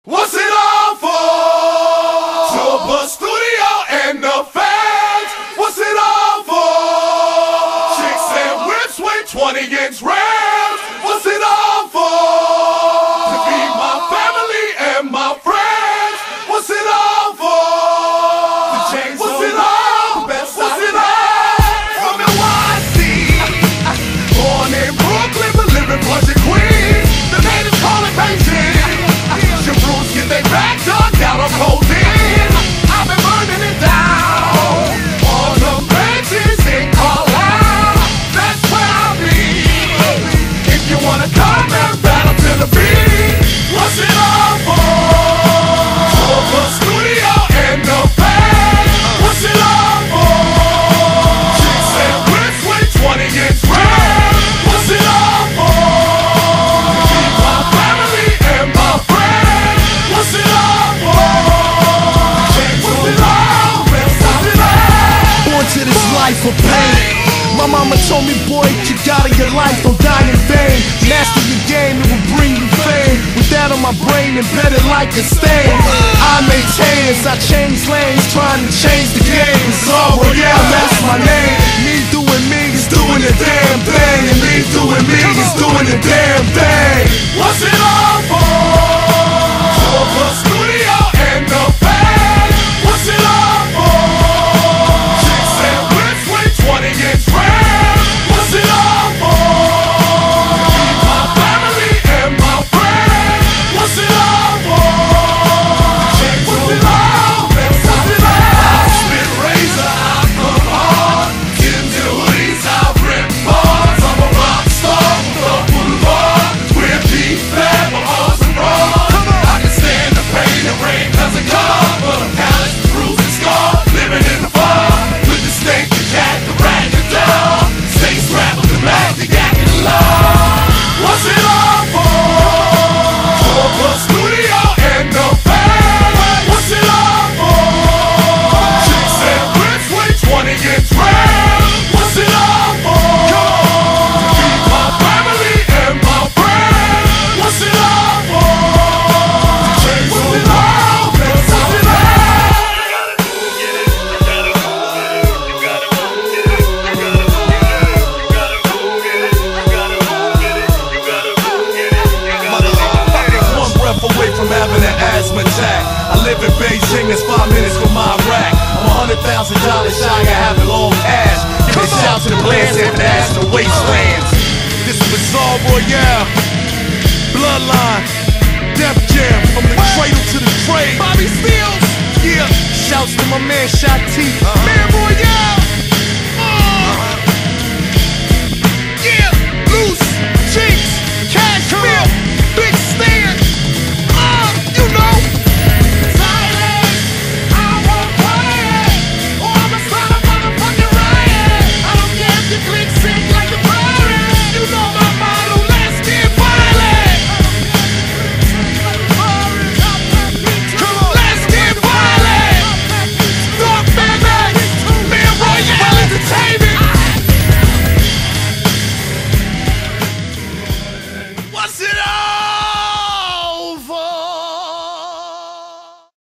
What's it all for? Super Studio and the fans. What's it all for? Chicks and whips with 20-inch rims. What's it all for? To be my family and my friends. What's it all for? The chains. What's it all? What's it all? From NYC, born in Brooklyn but living Flushing Queens. The natives call it Beijing. Get they back dug out of codeine. I've been burning it down on the benches in Carlisle. That's where I'll be. If you wanna come and battle to the beat, what's it all for? Super Studio and the fans. What's it all for? Chicks and whips with 20-inch rims. What's it all for? To keep my family and my friends. What's it all for? What's it all? What's it all? Born to this life of pain. My mama told me, boy, you got in your life, don't die in vain. Master your game, it will bring you fame. With that on my brain, embedded like a stain. I maintain as I change lanes, trying to change the game. It's all royale, that's my name. Me doing me is doing the damn thing, and me doing me is doing the damn thing. What's it all for? Super Studio and the fans. What's it all for? Chicks and whips with 20-inch rims. What's it all for? To keep my family and my friends. What's it all for? What's it all? What's it all? I spit razor, I come hard. Get into hoodies, I rip bars. I'm a rock star with a boulevard. We're P-Fab, I'm awesome raw. I can stand the pain and rain cause it comes. But I'm callous, bruised and scarred. Living in the bar with the snake, the cat, the rat, the dog. Stay strapped with the mag, the yak, and the law. What's it all for? Super Studio and the fans. What's it all for? Chicks and whips with 20-inch rims. What's it all for? To keep my family and my friends. What's it all for? What's it all? What's it all? One breath away from having an asthma attack. I live in Beijing, that's 5 minutes from my rack. I'm $100,000 shy of having long cash. Give a shout to the Blast and ass in the wastelands. This is Bizarre Royale, Bloodline, Def Jam from the